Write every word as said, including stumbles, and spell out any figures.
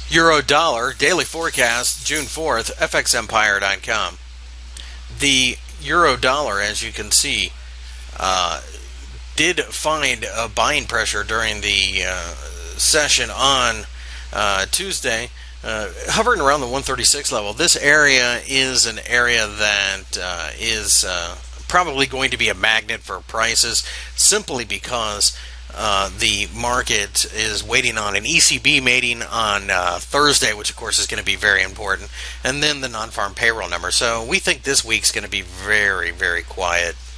Euro dollar daily forecast June fourth, F X Empire dot com. The euro dollar, as you can see, uh, did find a buying pressure during the uh, session on uh, Tuesday, uh, hovering around the one thirty-six level. This area is an area that uh, is uh, probably going to be a magnet for prices, simply because Uh, the market is waiting on an E C B meeting on uh, Thursday, which of course is going to be very important, and then the non-farm payroll number. So we think this week's going to be very, very quiet.